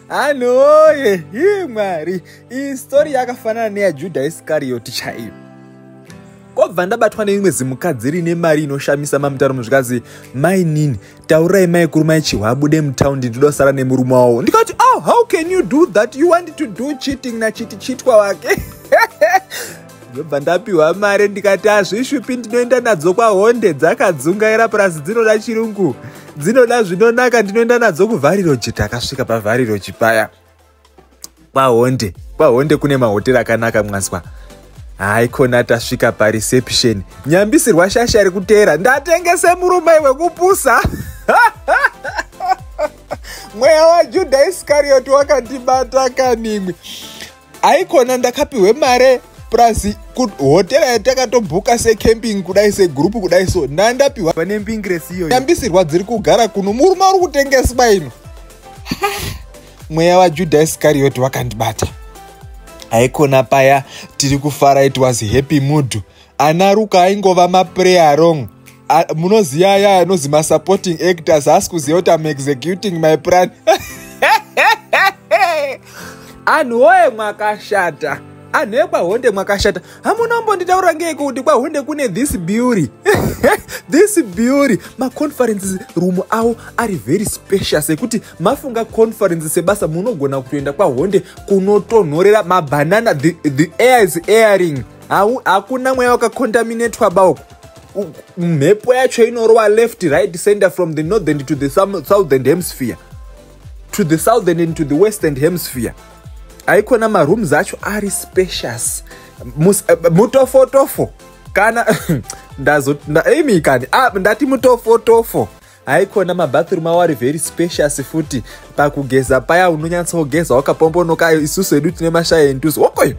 Anoye, Mwari. Iyi story yakafanana neya Judas Iscariot chaiyo. Kobva ndabatwa neimwe zimukadzi rine mari inoshamisa mamutaro muzvikazi, mai nini, taurai mai kuru mai chiwabude mutaundi ndidosara nemurume wavo. Ndikati, oh, how can you do that? You want to do cheating na chitwa wake. Ndobva ndapiwa mari ndikati azvishupi ndinoenda nadzo kwaHonde dzakadzungaira plus dzinoda chirungu. Dzinoda zvinonaka ndinoenda nadzo kuvhariroji. Takasvika pavhariroji paya. kwaHonde kune mahotera akanaka mwazwa. Haikona tasvika pareception. Nyambisirwa shasha rikuteera. Ndatengese murumai wekupusa. Mweya waJudas Iscariot wakandibata kanimwe. Haikona ndakapiwe mare plus hotera yatakatobhuka secamping kudai segroup kudai so. Ndandapiwa pane mbingresi iyoyo. Nyambisirwa dziri kugara kuno murume ari kutengeswa ino. Mweya waJudas Iscariot wakandibata. Haikona paya tiri kufara, it was happy mood. Ana Ruka aingova maplay along. Munoziya aya anozi supporting actors asi kuziya kuti I'm executing my plan. Anhu woye mwakashata. Anhu ekwaHonde mwakashata. Hamunombonditaura ngeiko kuti kwaHonde kune this beauty. This beauty. Ma-conferences room avo ari very spacious. Ekuti mafunga conference sebasa munogona kutoenda kwaHonde kunotonhorera mabanana. The air is airing. Hakuna mweya wakacontaminatwa bauko. Mhepo yacho inorova left, right, center from the northern to the southern hemisphere. To the southern and to the western hemisphere. Haikona marooms acho ari spacious. Mutofotofo. Kana ndati mutofotofo. Haikona mabathroom avo ari very spacious futi. Pakugeza paya unonyatsa kugeza wakapombonoka, isusu edu tine mashaya entuso. Wokoyo.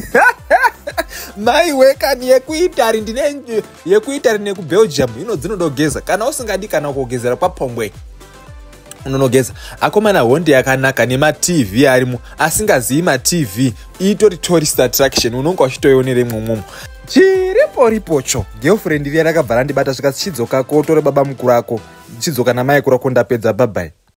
Mai wekani yekuitari nekuBelgium ino dzinodogeza. Kana usingadi kana kugezera kwaPongwe unonogeza. Akomana Honde yakanaka nema-TV arimo. Asingazivi ma-TV itori tourist attraction. Unonga uchitoionere mwomo. Chiripo-ripocho. Girlfriend riya rakabva randibata zvikati chidzoka kootore baba mukuru ako. Chidzoka namai kuru ako ndapedza. Bye bye.